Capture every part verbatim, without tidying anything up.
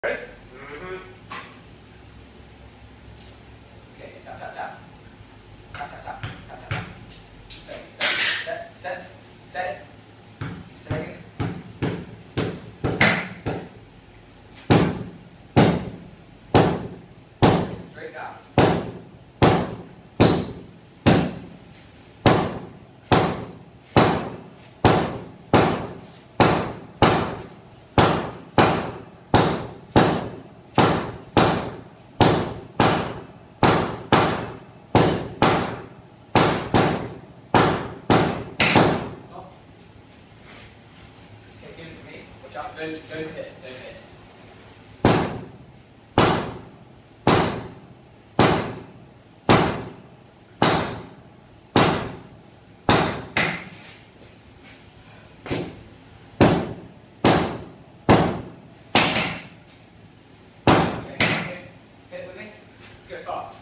Ready? Mm-hmm. Okay, tap, tap, tap. Tap, tap, tap, tap, tap, tap. Set, set, set, set it. Keep setting it. Straight down. Stop. Okay, give it to me. Watch out, don't, don't hit, don't hit. Okay, okay. Hit it with me. Let's go fast.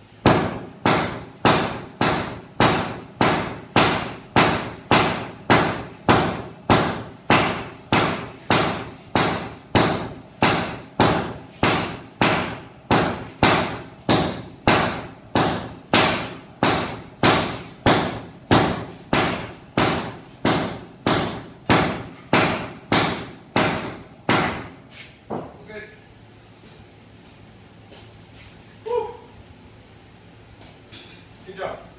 Good. Woo. Good job.